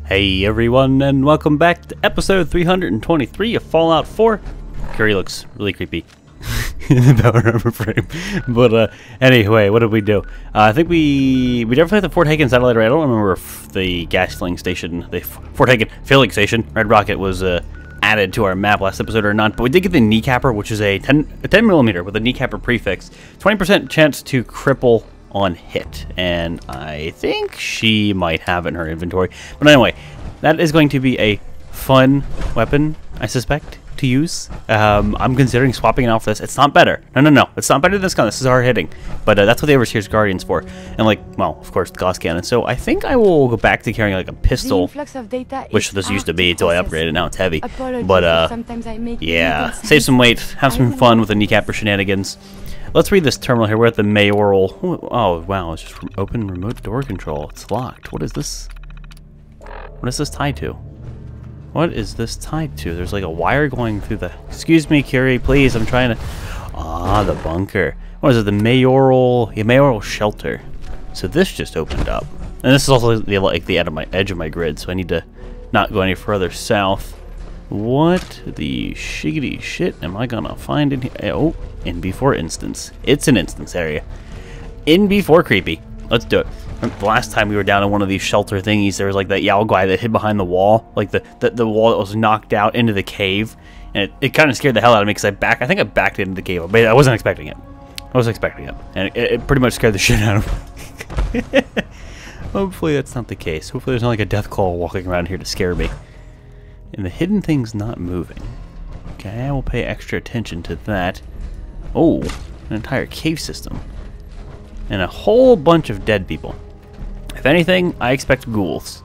Hey everyone, and welcome back to episode 323 of Fallout 4. Curie looks really creepy in the power armor frame. But anyway, what did we do? I think we definitely had the Fort Hagen satellite array. I don't remember if the gas filling station, the Fort Hagen filling station, Red Rocket, was added to our map last episode or not. But we did get the kneecapper, which is a 10mm with a kneecapper prefix. 20% chance to cripple on hit, and I think she might have it in her inventory. But anyway, that is going to be a fun weapon, I suspect, to use. I'm considering swapping it out for this. It's not better. No. It's not better than this gun. This is hard hitting. But that's what the Overseer's Guardian's for. And like, well, of course, the Gauss Cannon. So I think I will go back to carrying like a pistol, which this used to be until I upgraded. Now it's heavy. But yeah, save some weight, have some fun with the kneecapper shenanigans. Let's read this terminal here. We're at the mayoral. Oh, wow. It's just open remote door control. It's locked. What is this? What is this tied to? What is this tied to? There's like a wire going through the... Excuse me, Curie, please. I'm trying to... Ah, the bunker. What is it? The mayoral shelter. So this just opened up. And this is also the edge of my grid, so I need to not go any further south. What the shiggity shit am I gonna find in here? Oh, NB4 instance. It's an instance area. NB4 creepy. Let's do it. The last time we were down in one of these shelter thingies, there was like that Yao guy that hid behind the wall, like the wall that was knocked out into the cave, and it kind of scared the hell out of me because I think I backed into the cave, but I wasn't expecting it. And it pretty much scared the shit out of me. Hopefully that's not the case. Hopefully there's not like a death claw walking around here to scare me. And the hidden thing's not moving. Okay, I will pay extra attention to that. Oh, an entire cave system. And a whole bunch of dead people. If anything, I expect ghouls.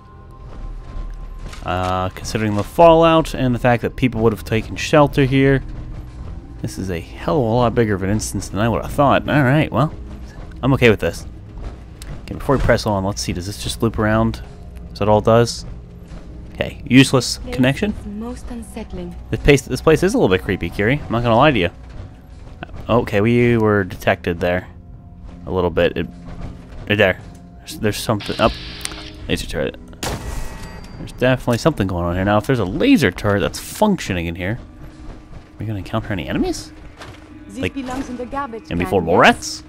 Considering the fallout and the fact that people would have taken shelter here, this is a hell of a lot bigger of an instance than I would have thought. Alright, well, I'm okay with this. Okay, before we press on, let's see, does this just loop around? Is that all it does? Okay, useless connection. Most unsettling. This place is a little bit creepy, Curie. I'm not gonna lie to you. Okay, we were detected there. A little bit. Right there. There's something up. Laser turret. There's definitely something going on here. Now, if there's a laser turret that's functioning in here, are we gonna encounter any enemies? Like, belongs in the garbage and before more rats?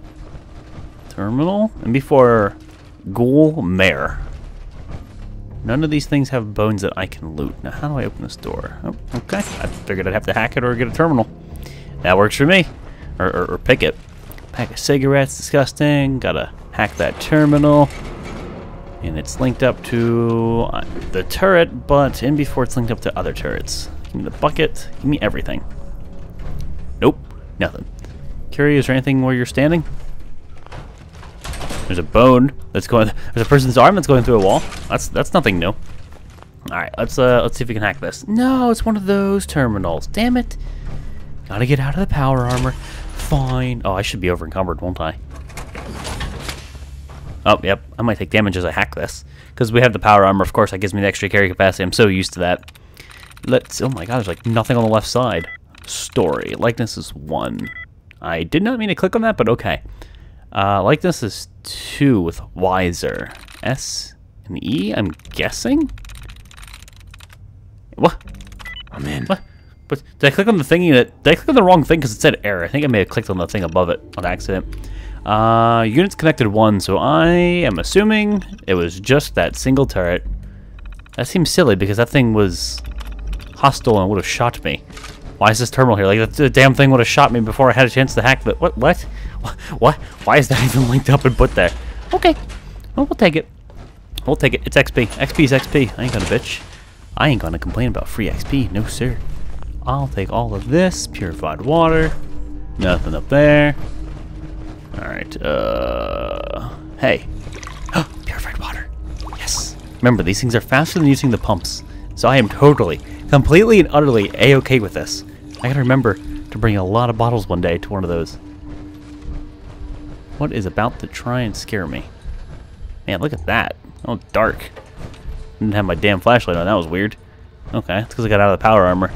Terminal? And before ghoul mare. None of these things have bones that I can loot. Now, how do I open this door? Oh, okay. I figured I'd have to hack it or get a terminal. That works for me. Or pick it. Pack of cigarettes, disgusting. Gotta hack that terminal. And it's linked up to the turret, but in before it's linked up to other turrets. Give me the bucket. Give me everything. Nope. Nothing. Curie, is there anything where you're standing? There's a bone that's going. There's a person's arm that's going through a wall. That's nothing new. All right, let's see if we can hack this. No, it's one of those terminals. Damn it! Gotta get out of the power armor. Fine. Oh, I should be over encumbered, won't I? Oh, yep. I might take damage as I hack this because we have the power armor. Of course, that gives me the extra carry capacity. I'm so used to that. Oh my God, there's like nothing on the left side. Story likeness is 1. I did not mean to click on that, but okay. Likeness is 2 with wiser. S and E, I'm guessing? What? I'm in. What? But did I click on the thingy did I click on the wrong thing because it said error? I think I may have clicked on the thing above it on accident. Units connected 1, so I am assuming it was just that single turret. That seems silly because that thing was hostile and would have shot me. Why is this terminal here? Like, the damn thing would have shot me before I had a chance to hack the... What? What? Why is that even linked up and put there? Okay. Well, we'll take it. We'll take it. It's XP. XP is XP. I ain't gonna bitch. I ain't gonna complain about free XP. No, sir. I'll take all of this. Purified water. Nothing up there. Alright, hey. Purified water. Yes. Remember, these things are faster than using the pumps. So I am totally, completely and utterly A-okay with this. I gotta remember to bring a lot of bottles one day to one of those. What is about to try and scare me? Man, look at that. Oh, dark. Didn't have my damn flashlight on. That was weird. Okay, it's because I got out of the power armor.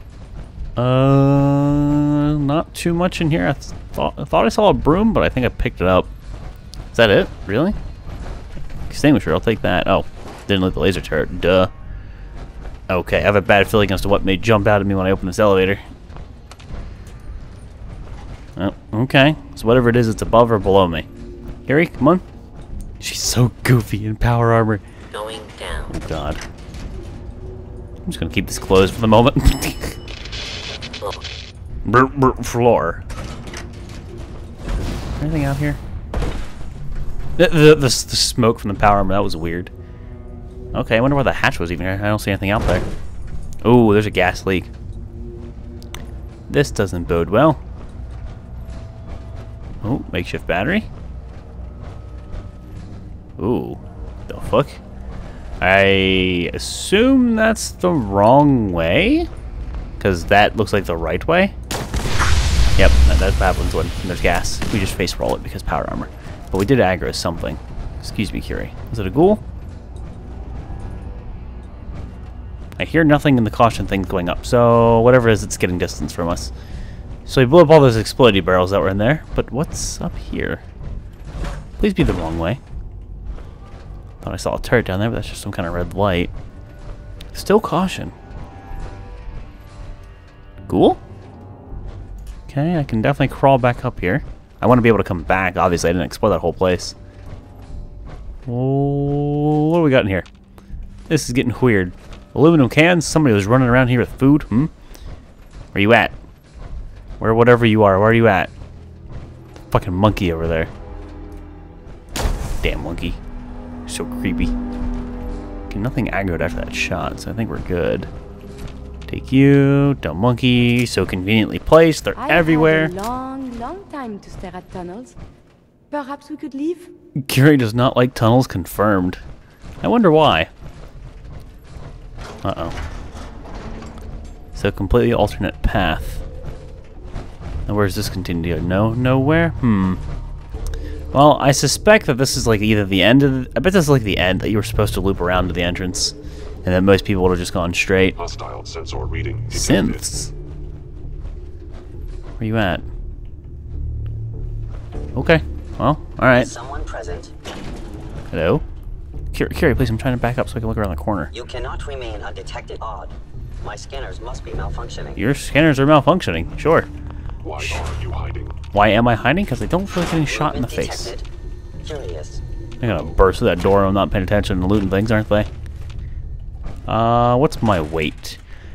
Not too much in here. I thought I saw a broom, but I think I picked it up. Is that it? Really? Extinguisher, I'll take that. Oh, Didn't loot the laser turret. Duh. Okay, I have a bad feeling as to what may jump out at me when I open this elevator. Oh, okay. So whatever it is, it's above or below me. Carrie, come on. She's so goofy in power armor. Going down. Oh god. I'm just gonna keep this closed for the moment. Floor. Anything out here? The smoke from the power armor, that was weird. Okay, I wonder why the hatch was even here. I don't see anything out there. Oh, there's a gas leak. This doesn't bode well. Oh, makeshift battery. Ooh, the fuck? I assume that's the wrong way? Because that looks like the right way? Yep, that's what happens when there's gas. We just face roll it because power armor. But we did aggro something. Excuse me, Curie. Is it a ghoul? I hear nothing in the caution thing going up, so whatever it is, it's getting distance from us. So we blew up all those explodey barrels that were in there, but what's up here? Please be the wrong way. Thought I saw a turret down there, but that's just some kind of red light. Still caution. Ghoul? Okay, I can definitely crawl back up here. I want to be able to come back. Obviously, I didn't explore that whole place. Oh, what do we got in here? This is getting weird. Aluminum cans? Somebody was running around here with food? Where you at? Whatever you are, where are you at? Fucking monkey over there. Damn monkey. So creepy. Okay, nothing aggroed after that shot, so I think we're good. Take you, dumb monkey, so conveniently placed. They're everywhere. Had a long time to stare at tunnels. Perhaps we could leave? Curie does not like tunnels, confirmed. I wonder why. Uh-oh. So completely alternate path. Now where does this continue to go? Nowhere? Well, I suspect that this is like either the end of the... I bet this is like the end, that you were supposed to loop around to the entrance. And then most people would have just gone straight. Hostile sensor reading. Synths? Where you at? Okay. Well, alright. Someone present. Hello? Curie, please, I'm trying to back up so I can look around the corner. You cannot remain undetected. Odd. My scanners must be malfunctioning. Your scanners are malfunctioning. Sure. Why are you hiding? Why am I hiding? Because I don't feel like getting shot in the face. Detected. Curious. They're gonna burst through that door. I'm not paying attention to looting things, aren't they? What's my weight?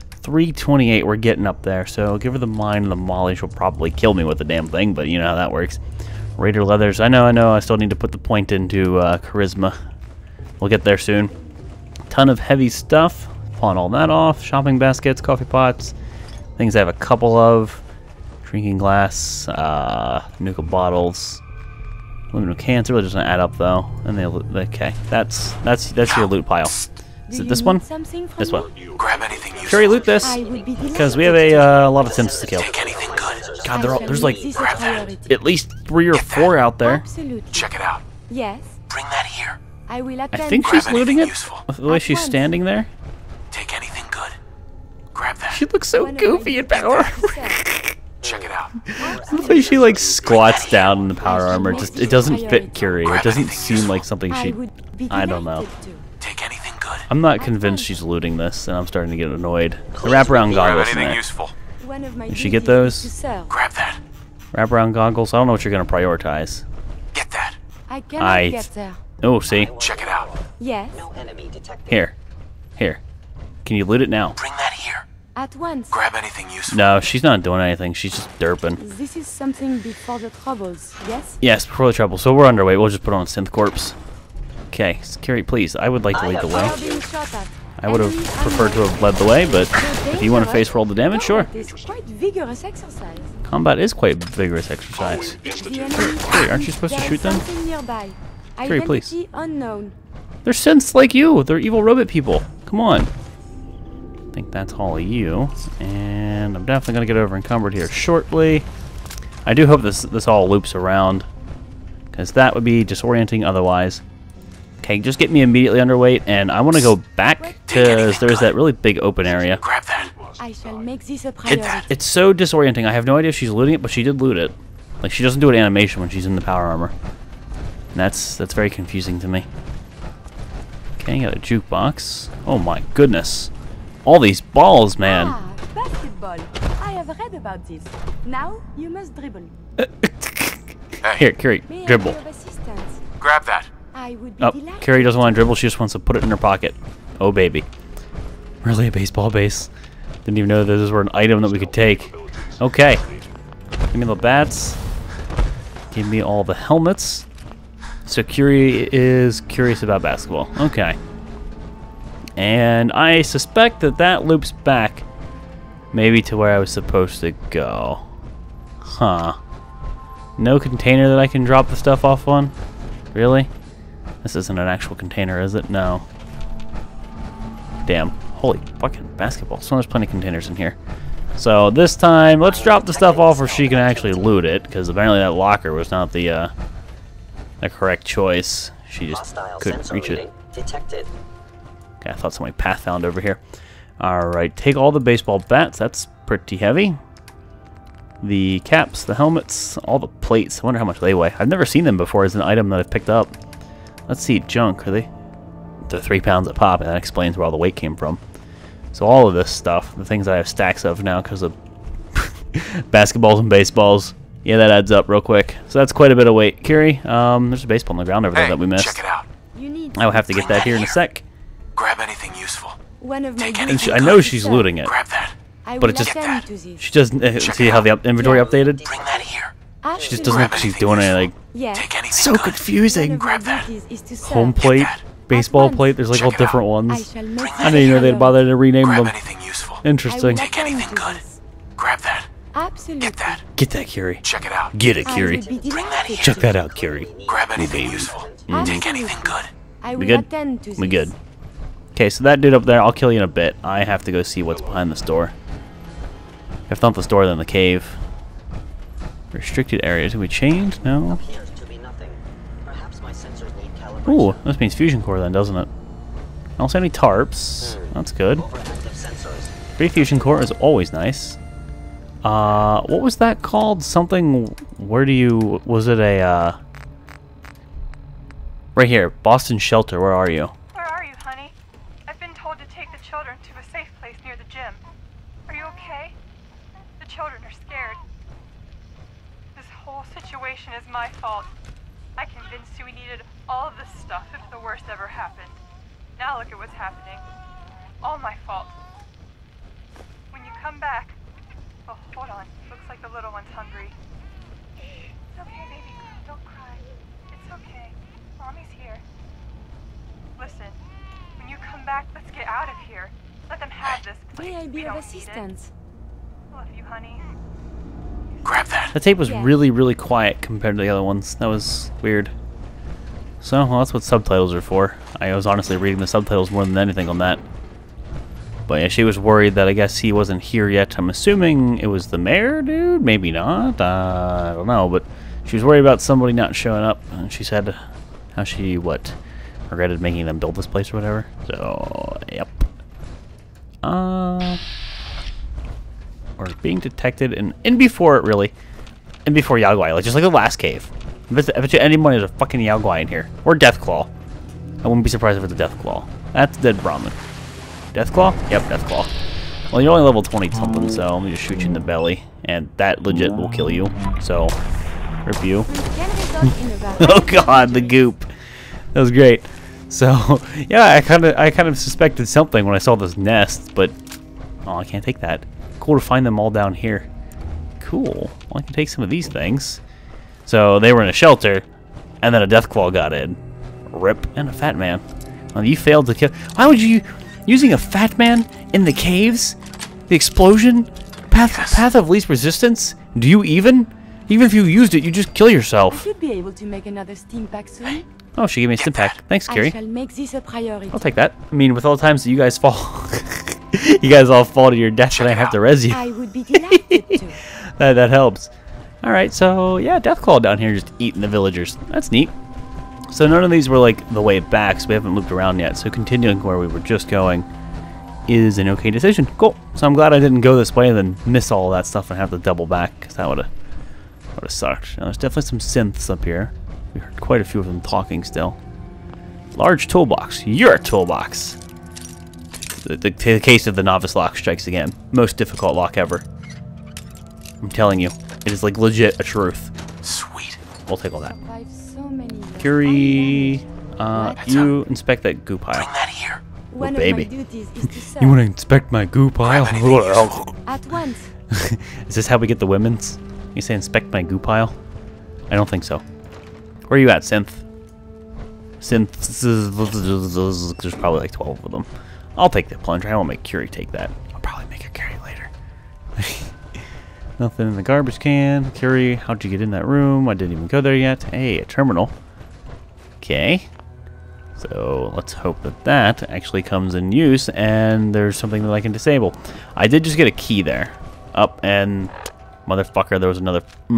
328. We're getting up there. So give her the mine and the molly. She'll probably kill me with the damn thing, but you know how that works. Raider leathers. I know. I still need to put the point into charisma. We'll get there soon. Ton of heavy stuff. Pawn all that off. Shopping baskets, coffee pots. Things I have a couple of. Drinking glass. Nuka bottles. Aluminum cans. It really doesn't add up though. And they okay. That's your loot pile. Is it this one? This one. Grab anything useful. Curie, loot this because we have a lot of synths to kill. Take anything good. God, there's like Grab that. at least 3 or 4 out there. Absolutely. Check it out. Yes, Bring that here. I will I attend. think she's Grab looting anything it. useful. With the way she's standing there. Take anything good. Grab that. She looks so One of goofy my in power armor. sisters. Check it out. The way she like squats down in the power armor, just it doesn't fit Curie. It doesn't seem like something I she. would be I don't know. delighted to. Take anything good. I'm not convinced she's looting this, and I'm starting to get annoyed. The wraparound Grab goggles in anything there. useful. One of my Did she get duties those? is to serve. Grab that. Wraparound goggles. I don't know what you're gonna prioritize. Get that. I cannot I- get there. Oh, see Check it out. Yes, No enemy detected. here. Can you loot it now? Bring that here. at once. Grab anything useful. No, she's not doing anything. She's just derping. This is something before the troubles, yes? Yes, before the trouble. So we're underway. We'll just put on Synth Corpse. Okay, Curie, please. I would like to lead the We way. are being shot at. I would have Enemy preferred to have unknown. led the way, but The if you want to dangerous face roll the damage, sure. combat is quite vigorous exercise. Combat is quite vigorous exercise. The enemy Curie, aren't you supposed to there shoot is them? something nearby. Curie, please. Identity unknown. They're synths like you. They're evil robot people. Come on. I think that's all of you. And I'm definitely going to get over encumbered here shortly. I do hope this all loops around, because that would be disorienting otherwise. Okay, just get me immediately underweight, and I want to go back because there's that really big open area. Grab that. I shall make this a priority. It's so disorienting. I have no idea if she's looting it, but she did loot it. Like, she doesn't do an animation when she's in the power armor. And that's very confusing to me. Okay, got a jukebox. Oh my goodness. All these balls, man. Ah, basketball. I have read about this. Now you must dribble. Hey, Here, Carrie, May I dribble. be of assistance? grab that. I would be Oh, delighted. Carrie doesn't want to dribble. She just wants to put it in her pocket. Oh, baby. Really, a baseball base? Didn't even know that those were an item that we could take. Okay. Give me the bats. Give me all the helmets. So Curie is curious about basketball. Okay. And I suspect that that loops back maybe to where I was supposed to go. Huh. No container that I can drop the stuff off on? Really? This isn't an actual container, is it? No. Damn. Holy fucking basketball. So there's plenty of containers in here. So this time, let's drop the stuff off where she can actually loot it, because apparently that locker was not the correct choice. She just Hostile couldn't sensor reach it. reading detected. Okay, I thought somebody path found over here. Alright, take all the baseball bats. That's pretty heavy. The caps, the helmets, all the plates. I wonder how much they weigh. I've never seen them before as an item that I've picked up. Let's see, junk. Are they? They're 3 pounds a pop, and that explains where all the weight came from. So all of this stuff, the things that I have stacks of now because of basketballs and baseballs, yeah, that adds up real quick. So that's quite a bit of weight. Curie, there's a baseball on the ground over there Hey, that we missed. check it out. You need I will have to get that here in a sec. Grab anything useful. one of my Take And anything I know she's looting it, Grab that. I but will it just- attend to this. she doesn't see how the inventory updated. Bring that here. She just doesn't look like she's doing it like Yes. Take anything so good. confusing. One of my Grab that. duties is to serve. Home plate, that. baseball At plate. once. There's like Check all it different I ones. shall make I didn't even know they'd bother to rename Grab them. anything useful. Interesting. Take anything good. Grab that. Absolutely. Get that. Get that, Curie. Check it out. Get it, I Curie. would be delighted Check to. that out, Curie. Grab anything baby. useful. Mhm. Take anything good. I We will good? attend to this. We good. Okay, so that dude up there, I'll kill you in a bit. I have to go see what's behind this door. If not this door, then the cave. Restricted areas. Have we changed? No. Appears to be nothing. Perhaps my sensors need calibration. Ooh, this means fusion core then, doesn't it? I don't see any tarps. That's good. Overactive sensors. Free fusion core is always nice. What was that called? Something, where do you, was it a, right here, Boston Shelter, where are you? Where are you, honey? I've been told to take the children to a safe place near the gym. Are you okay? The children are scared. This whole situation is my fault. I convinced you we needed all of this stuff if the worst ever happened. Now look at what's happening. All my fault. When you come back... Oh, hold on. Looks like the little one's hungry. It's okay, baby. Don't cry. It's okay. Mommy's here. Listen, when you come back, let's get out of here. Let them have this place. May I We be of don't need it. assistance? Love you, honey. Grab that. The tape was Yeah. really, really quiet compared to the other ones. That was weird. So, well, that's what subtitles are for. I was honestly reading the subtitles more than anything on that. But yeah, she was worried that I guess he wasn't here yet. I'm assuming it was the mayor dude? Maybe not. I don't know. But she was worried about somebody not showing up. And she said how she, regretted making them build this place or whatever. So, yep. Or being detected in before it really. In before Yao Guai, just like the last cave. I bet you anyone is a fucking Yao Guai in here. Or Deathclaw. I wouldn't be surprised if it's a Deathclaw. That's dead Brahmin. Deathclaw? Yep, Deathclaw. Well, you're only level 20 something, so let me just shoot you in the belly. And that legit will kill you. So, rip you. Can result in a Oh variety of god, the injuries. goop. That was great. So, yeah, I kind of suspected something when I saw this nest, but oh, I can't take that. Cool to find them all down here. Cool. Well, I can take some of these things. So, they were in a shelter, and then a Deathclaw got in. Rip. And a Fat Man. Well, you failed to kill... Why would you... Using a Fat Man in the caves? The explosion? Path of least resistance? Do you even? Even if you used it, you just kill I yourself. should be able to make another steam pack soon. Oh, she gave me a stim pack. Thanks, I Carrie. shall make this a priority. I'll take that. I mean, with all the times that you guys fall... you guys all fall to your death and I have to res you. I would be delighted to. That helps. Alright, so yeah, Deathclaw down here just eating the villagers. That's neat. So none of these were like the way back, so we haven't looped around yet. So continuing where we were just going is an okay decision. Cool. So I'm glad I didn't go this way and then miss all that stuff and have to double back, because that would have sucked. Now, there's definitely some synths up here. We heard quite a few of them talking still. Large toolbox. You're a toolbox. The case of the novice lock strikes again. Most difficult lock ever. I'm telling you, it is like legit a truth. Sweet. We'll take all that. Survived so many years. Curie, you inspect that goo Bring pile. that here. One baby. of my duties is to serve. You want to inspect my goo pile? Grab anything useful. At once. Is this how we get the women's? You say inspect my goo pile? I don't think so. Where are you at, Synth? Synth. There's probably like 12 of them. I'll take the plunger. I won't make Curie take that. I'll probably make her carry it later. Nothing in the garbage can. Curie, how'd you get in that room? I didn't even go there yet. Hey, a terminal. Okay. So let's hope that that actually comes in use and there's something that I can disable. I did just get a key there. Up and... Motherfucker, there was another...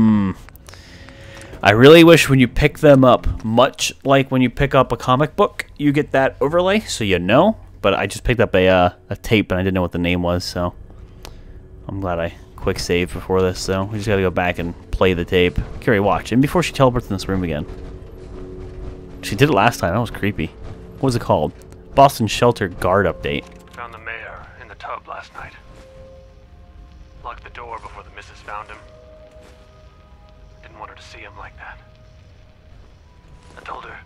I really wish when you pick them up, much like when you pick up a comic book, you get that overlay so you know. But I just picked up a tape and I didn't know what the name was, so... I'm glad I quick saved before this, so we just gotta go back and play the tape. Curie, watch. And before she teleports in this room again. She did it last time. That was creepy. What was it called? Boston Shelter Guard Update. Found the mayor in the tub last night. Locked the door before the missus found him. Didn't want her to see him like that. I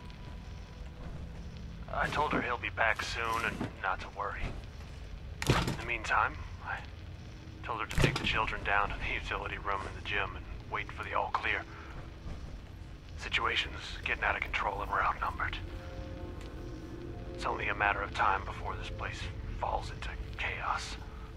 told her he'll be back soon and not to worry. In the meantime, I told her to take the children down to the utility room in the gym and wait for the all clear. Situation's getting out of control and we're outnumbered. It's only a matter of time before this place falls into chaos.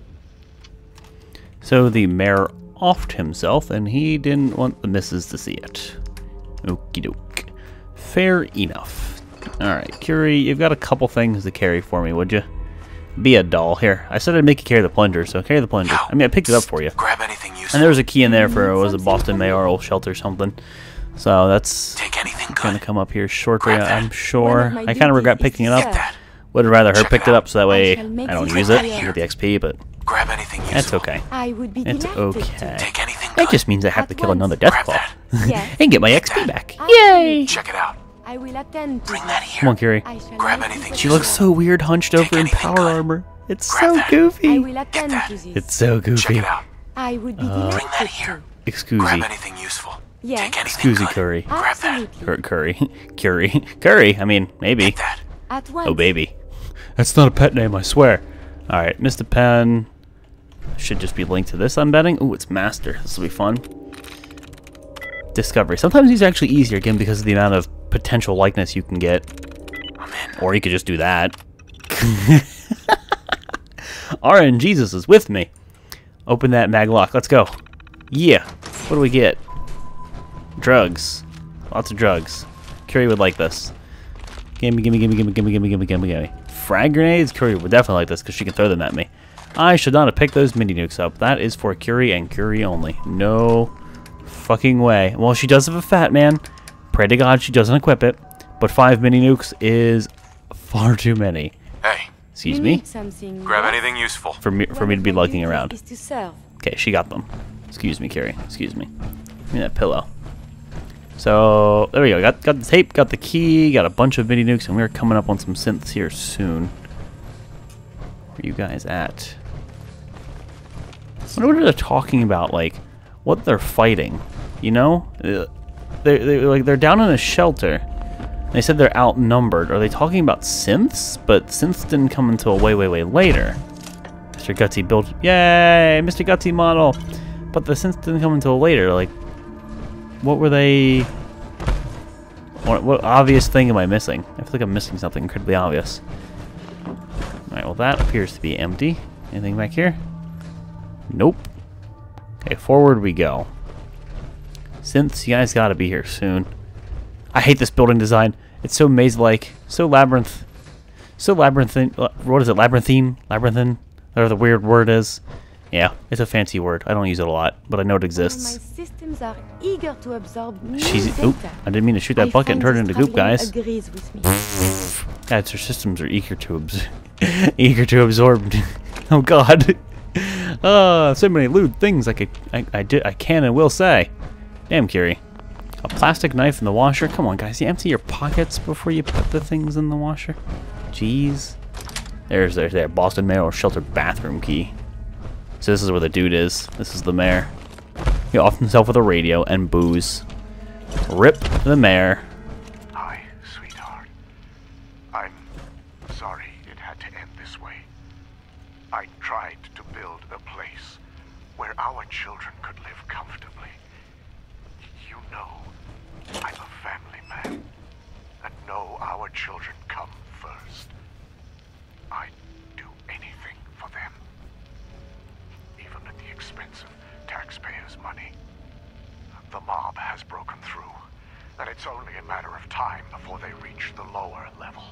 So the mayor offed himself and he didn't want the missus to see it. Okie doke. Fair enough. Alright, Curie, you've got a couple things to carry for me, would you? Be a doll. Here, I said I'd make you carry the plunger, so carry the plunger. I mean, I picked it up for you. Grab anything useful. And there was a key in there for, was it Boston Mayoral Shelter or something. So that's Take anything going to good. come up here shortly, Grab that. I'm sure. One of my I kind of regret duties is picking it to up. serve. That. Would have rather her Check picked it it out. up so that way shall make I don't this use it. clear. I get the XP, but Grab anything useful. that's okay. I would be It's delighted okay. Take anything That good. just means I have to At kill once. another death Grab claw. that. Yes. And get my XP back. Absolutely. Check it out. I will attend to Bring this. that here. Come on, Curie. I shall Grab make anything this She clear. looks so weird hunched over in anything power good. armor. It's Grab so that. I goofy. will attend that. to this. It's so Check goofy. it out. I would be Bring that delighted here. to. Excuse Grab me. anything useful. Yes. Take anything Excuse me, good. Curry. Grab that. Absolutely. Curry. I mean, maybe. Take that. At once. Oh, baby. That's not a pet name, I swear. Alright, Mr. Pen. Should just be linked to this, I'm betting. Ooh, it's Master. This will be fun. Discovery. Sometimes these are actually easier, again, because of the amount of potential likeness you can get. I'm in. Or you could just do that. RN Jesus is with me. Open that mag lock. Let's go. Yeah. What do we get? Drugs. Lots of drugs. Curie would like this. Gimme. Frag grenades? Curie would definitely like this because she can throw them at me. I should not have picked those mini nukes up. That is for Curie and Curie only. No fucking way. Well, she does have a fat man. Pray to God she doesn't equip it. But 5 mini nukes is far too many. Hey, Excuse You me? need something. grab yes? anything useful. For me to One be of my lugging duties around. Is to serve. Okay, she got them. Excuse me, Curie. Excuse me. Give me that pillow. So, there we go. Got the tape, got the key, got a bunch of mini nukes, and we're coming up on some synths here soon. Where are you guys at? I wonder what they're talking about, like, what they're fighting. You know? They're down in a shelter. They said they're outnumbered. Are they talking about synths? But synths didn't come until way later. Mr. Gutsy built... Yay! Mr. Gutsy model! But the synths didn't come until later. Like, what were they... What obvious thing am I missing? I feel like I'm missing something incredibly obvious. Alright, well that appears to be empty. Anything back here? Nope. Okay, forward we go. Synths, you guys gotta be here soon. I hate this building design. It's so maze-like, so labyrinth, so labyrinthine. What is it? Labyrinthine? Labyrinthine? Whatever the weird word is. Yeah, it's a fancy word. I don't use it a lot, but I know it My exists. systems are eager to absorb new She's. data. Oop! I didn't mean to shoot that I bucket and find turn it this into goop, traveling guys. agrees with me. Guys, her systems are eager to eager to absorb. Oh God. So many lewd things I can and will say. Damn, Curie. A plastic knife in the washer. Come on, guys. You empty your pockets before you put the things in the washer. Jeez. There's there. Boston Mayor sheltered bathroom key. So this is where the dude is. This is the mayor. He offed himself with a radio and booze. Rip the mayor. Hi, sweetheart. I'm sorry it had to end this way. I tried to build a place where our children could live comfortably. You know, I'm a family man, and know our children come first. I'd do anything for them, even at the expense of taxpayers' money. The mob has broken through, and it's only a matter of time before they reach the lower level.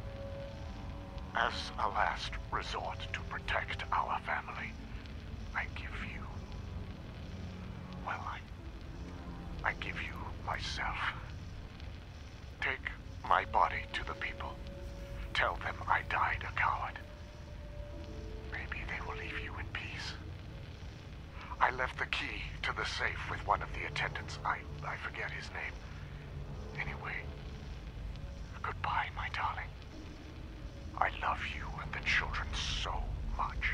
As a last resort to protect our family, I give you... well, I give you myself. Take my body to the people. Tell them I died a coward. Maybe they will leave you in peace. I left the key to the safe with one of the attendants. I forget his name. Anyway, goodbye, my darling. I love you and the children so much.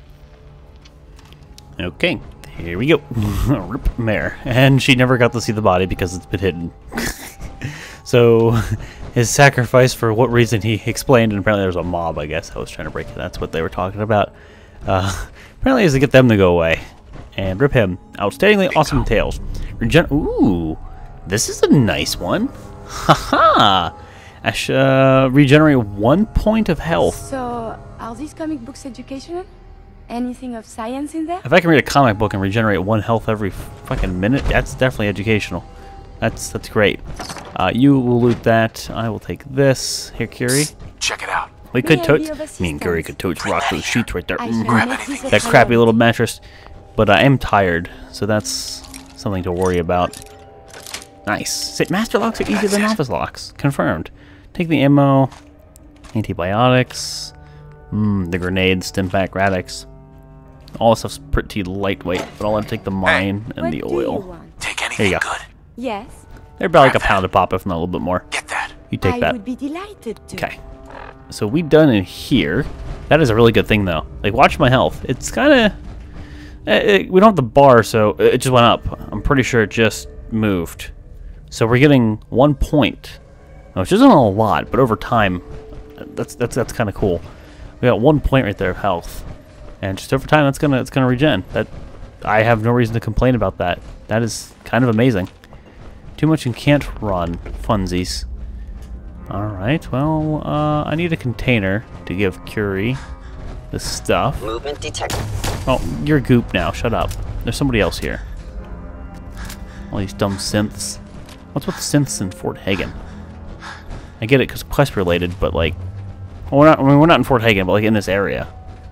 Okay, here we go. Rip Mayor. And she never got to see the body because it's been hidden. So, his sacrifice, for what reason he explained, and apparently there was a mob, I guess, I was trying to break it. That's what they were talking about. Apparently is to get them to go away. And rip him. Outstandingly awesome tales. Ooh, this is a nice one. Haha! Regenerate 1 point of health. So, are these comic books educational? Anything of science in there? If I can read a comic book and regenerate 1 health every fucking minute, that's definitely educational. That's great. You will loot that. I will take this. Here, Curie. Check it out. We could May I tote. be of Me and Curie could tote rock those sheets right there. I shall Grab make anything. this a That crappy little priority. mattress. But I am tired, so that's something to worry about. Nice. Master locks are easier than office locks. Confirmed. Take the ammo. Antibiotics. The grenades, Stimpack, Radix. All this stuff's pretty lightweight, but I'll take the mine and What the do you oil. want? Take There anything you go. good. Yes, They're about like a pound a pop, if not a little bit more. Get that. You take I that. would be delighted to. Okay. So we done in here. That is a really good thing, though. Like, watch my health. It's kind of... we don't have the bar, so it just went up. I'm pretty sure it just moved. So we're getting 1 point. Which isn't a lot, but over time, that's kind of cool. We got 1 point right there of health. And just over time, it's gonna regen. That I have no reason to complain about that. That is kind of amazing. Too much and can't run. Funsies. Alright, well, I need a container to give Curie the stuff. Movement detected. Oh, you're goop now. Shut up. There's somebody else here. All these dumb synths. What's with the synths in Fort Hagen? I get it because quest related, but like, well, we're not in Fort Hagen, but like in this area.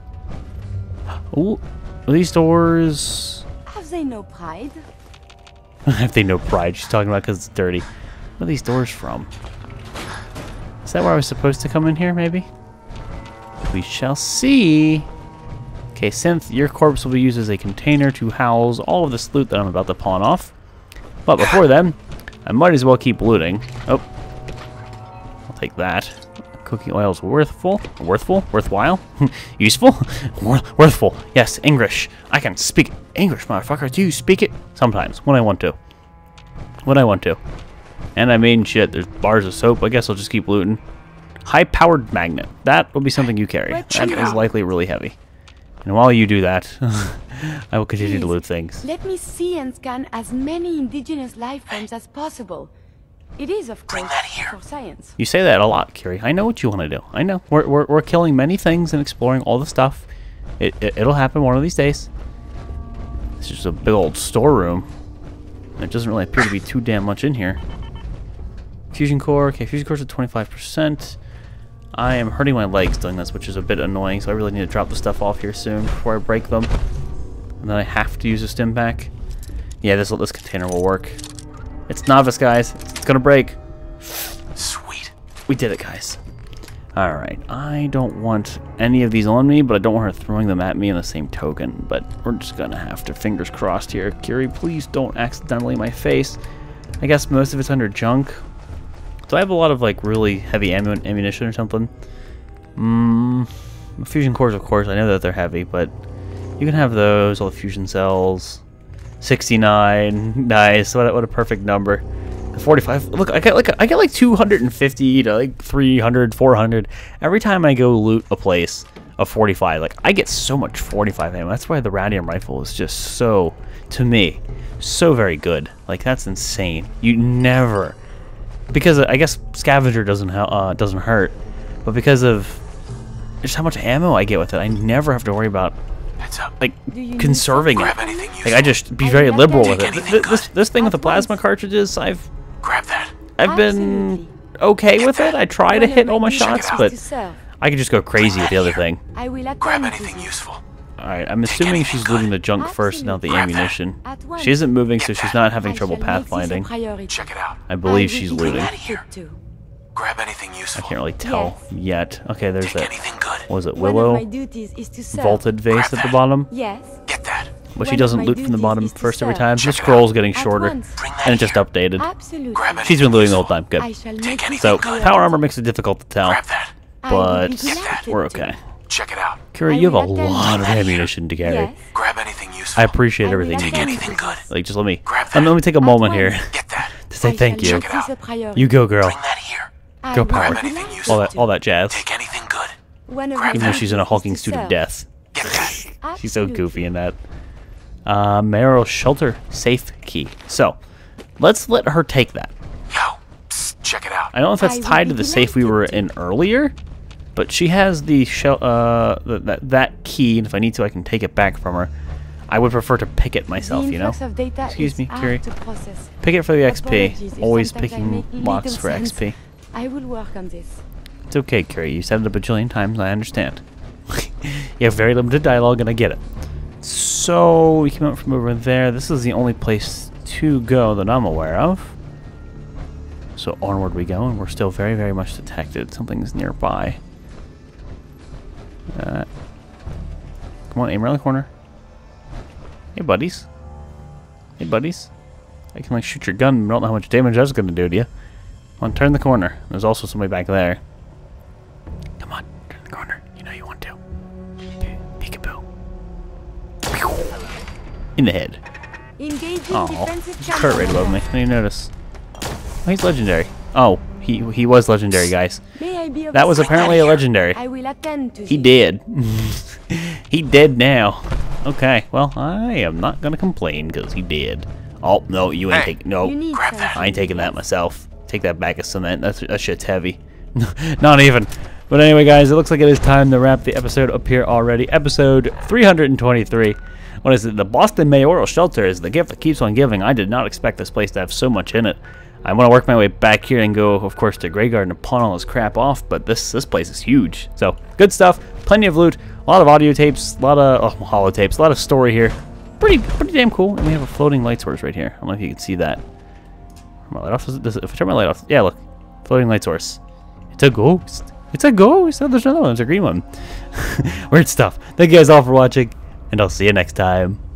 Ooh, are these doors? Have they no pride? If they know pride, she's talking about because it's dirty. Where are these doors from? Is that where I was supposed to come in here, maybe? We shall see. Okay, Synth, your corpse will be used as a container to house all of this loot that I'm about to pawn off. But before then, I might as well keep looting. Oh. I'll take that. Cooking oil is worthwhile? Useful? Worthful. Yes, English. I can speak English, motherfucker. Do you speak it? Sometimes, when I want to. And I mean, shit, there's bars of soap. I guess I'll just keep looting. High-powered magnet. That will be something you carry. That is likely really heavy. And while you do that, I will continue to loot things. Let me see and scan as many indigenous life forms as possible. It is, of course, that here. for science. You say that a lot, Curie. I know what you want to do. I know. We're killing many things and exploring all the stuff. It'll happen one of these days. This is just a big old storeroom. It doesn't really appear to be too damn much in here. Fusion core. Okay, fusion core's at 25%. I am hurting my legs doing this, which is a bit annoying, so I really need to drop the stuff off here soon before I break them. And then I have to use a stim pack. Yeah, this container will work. It's novice, guys. It's gonna break. Sweet. We did it, guys. Alright, I don't want any of these on me, but I don't want her throwing them at me in the same token. But we're just gonna have to, fingers crossed here. Curie, please don't accidentally my face. I guess most of it's under junk. So I have a lot of like really heavy ammunition or something. Fusion cores, of course. I know that they're heavy, but you can have those. All the fusion cells. 69. Nice. What a perfect number. 45. Look, I get like 250 to like 300, 400 every time I go loot a place of 45. Like I get so much 45 ammo. That's why the Radium rifle is just so, to me, so very good. Like that's insane. You never, because I guess scavenger doesn't hurt, but because of just how much ammo I get with it, I never have to worry about Heads up. like conserving it. Grab anything useful. Like I just be very liberal with it. This thing with the plasma cartridges, Grab that. I've been okay with it. I try to hit all my shots, but I could just go crazy with the other thing. I will Grab attend to anything you. useful. Alright, I'm assuming she's looting the junk first, not the Absolutely. ammunition. At once. She isn't moving, so she's not having I trouble shall make this a pathfinding. priority. Check it out. I believe I will she's be looting. delighted Here. to. Grab anything I useful. can't really tell Yes. yet. Okay, there's Take that. anything good. What was it, One of my Willow? duties is to serve. Vaulted vase Grab at the that. bottom. Yes. Get that. But she One of doesn't my loot from the duties bottom is to first every serve. time. Check This it out. scroll's getting At shorter. once. Bring that And it just here. updated. Absolutely. Grab anything She's been looting the whole useful. time. Good. I shall Take make anything this So, a priority. power armor makes it difficult to tell. Grab that. I will But be delighted we're to. okay. Check it out. Curie, I you have a will attend. lot of Bring that here. ammunition to carry. Yes. Grab anything useful. I appreciate I will everything you attend do. Anything good. Like, just let me Grab let that. me take a At moment once. here Get that. to say I thank shall you. make this a priority. You go, girl. Bring that here. I Go will power. be Anything delighted useful. All that jazz. Take anything good. One of Grab my Even though she's in a duties hulking is to suit of serve. death. Get that. She's so Absolutely. goofy in that. Mayoral shelter safe key. So, let's let her take that. Yo, psst, check it out. I don't know if that's I will tied be to the safe we were delighted in earlier, but she has the that key, and if I need to, I can take it back from her. I would prefer to pick it myself, The you know. influx of data Excuse is me, hard Curie. to process. Pick it for the Apologies XP. if Always sometimes I picking make blocks little for sense. XP. I will work on this. It's okay, Curie. You said it a bajillion times. I understand. You have very limited dialogue, and I get it. So we came up from over there. This is the only place to go that I'm aware of. So onward we go, and we're still very, very much detected. Something's nearby. Come on, aim around the corner. Hey, buddies. Hey, buddies. I can like shoot your gun, but I don't know how much damage that's going to do to you. Come on, turn the corner. There's also somebody back there. Come on, turn the corner. You know you want to. Peekaboo. In the head. Engaging Oh, defensive there's a turret right above me. I didn't even notice. Oh, he's legendary. Oh, he was legendary, guys. May I be of That was assistance? apparently a legendary. I will attend to He thee. did. He dead now. Okay, well, I am not gonna complain because he did. Oh no, you ain't Hey. taking. No, You need Grab that. something, I ain't taking that yes? myself. Take that bag of cement. That shit's heavy. Not even. But anyway, guys, it looks like it is time to wrap the episode up here already. Episode 323. What is it? The Boston Mayoral Shelter is the gift that keeps on giving. I did not expect this place to have so much in it. I want to work my way back here and go, of course, to Grey Garden to pawn all this crap off, but this place is huge. So, good stuff. Plenty of loot. A lot of audio tapes. A lot of holotapes. A lot of story here. Pretty damn cool. And we have a floating light source right here. I don't know if you can see that. Turn my light off. If I turn my light off, yeah, look, floating light source. It's a ghost. It's a ghost. Oh, there's another one. It's a green one. Weird stuff. Thank you guys all for watching, and I'll see you next time.